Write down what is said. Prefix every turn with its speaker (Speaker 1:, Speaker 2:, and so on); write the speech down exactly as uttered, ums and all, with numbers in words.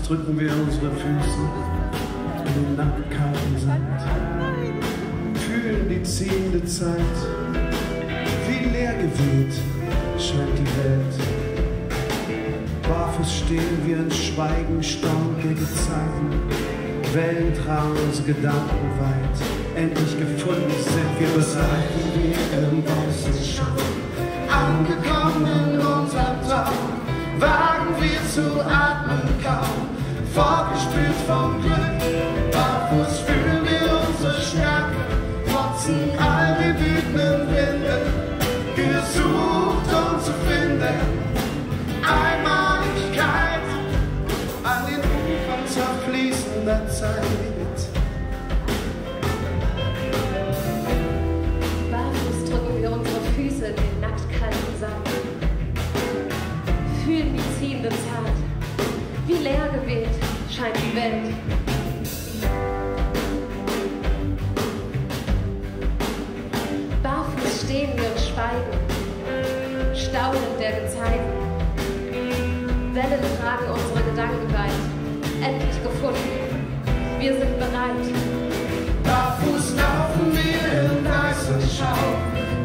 Speaker 1: Barfuß drücken wir unsere Füße in den nachtkalten Sand, fühlen die ziehende Zeit, wie leer geweht scheint die Welt. Barfuß stehen wir in Schweigen, staunen der Gezeiten, Wellen tragen uns Gedanken weit, endlich gefunden sind wir bereit, wir im weißen Schatten, angekommen in unserem Traum, wagen wir zu atmen kaum, vorgespült vom Glück, barfuß fühlen wir unsere Stärke, trotzen all die wütenden Winde, gesucht und zu finden, Einmaligkeit an den Ufern zerfließender Zeit.
Speaker 2: Barfuß drücken wir unsere Füße in den nachtkalten Sand, fühlen die ziehende Zeit, wie leer geweht scheint die Welt. Barfuß stehen wir und schweigen, staunen der Gezeiten, Wellen tragen unsere Gedanken weit, endlich gefunden, wir sind bereit.
Speaker 1: Barfuß laufen wir im weißen Schaum,